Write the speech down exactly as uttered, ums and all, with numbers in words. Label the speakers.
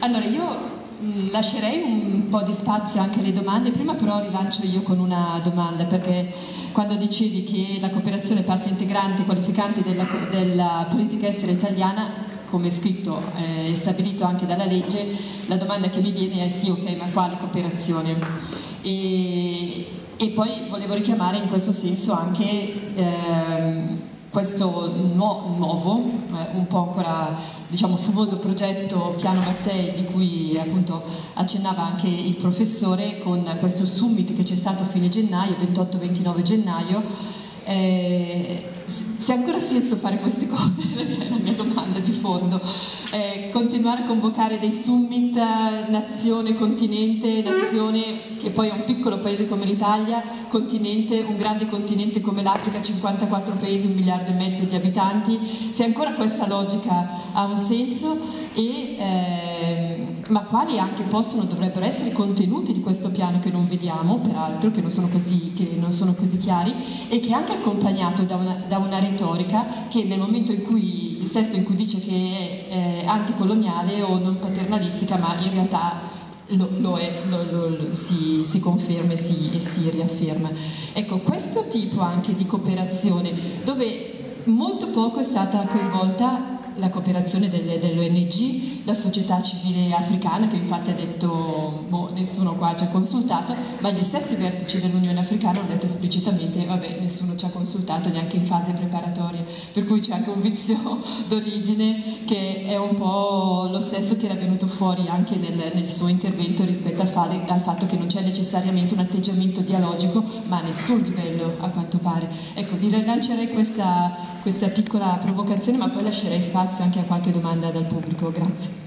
Speaker 1: Allora, io mh, lascerei un po' di spazio anche alle domande, prima però rilancio io con una domanda, perché quando dicevi che la cooperazione è parte integrante e qualificante della, della politica estera italiana, come è scritto e eh, stabilito anche dalla legge, la domanda che mi viene è sì, ok, ma quale cooperazione? E, e poi volevo richiamare in questo senso anche ehm, questo nu nuovo, eh, un po' ancora diciamo fumoso progetto Piano Mattei, di cui appunto accennava anche il professore, con questo summit che c'è stato a fine gennaio, ventotto ventinove gennaio. Eh, se ha ancora senso fare queste cose, è la mia domanda di fondo. Eh, continuare a convocare dei summit, nazione, continente, nazione che poi è un piccolo paese come l'Italia, continente, un grande continente come l'Africa, cinquantaquattro paesi, un miliardo e mezzo di abitanti, se ancora questa logica ha un senso e eh, ma quali anche possono, dovrebbero essere i contenuti di questo piano che non vediamo, peraltro, che non sono così, che non sono così chiari, e che è anche accompagnato da una, da una retorica che nel momento in cui, il testo in cui dice che è eh, anticoloniale o non paternalistica, ma in realtà lo, lo è, lo, lo, lo, si, si conferma e si, e si riafferma. Ecco, questo tipo anche di cooperazione, dove molto poco è stata coinvolta la cooperazione delle, dell'O N G, la società civile africana, che infatti ha detto, boh, nessuno qua ci ha consultato, ma gli stessi vertici dell'Unione Africana hanno detto esplicitamente, vabbè, nessuno ci ha consultato neanche in fase preparatoria, per cui c'è anche un vizio d'origine che è un po' lo stesso che era venuto fuori anche nel, nel suo intervento rispetto al, fare, al fatto che non c'è necessariamente un atteggiamento dialogico, ma a nessun livello a quanto pare. Ecco, vi rilancerei questa, questa piccola provocazione, ma poi lascerei spazio anche a qualche domanda dal pubblico. Grazie.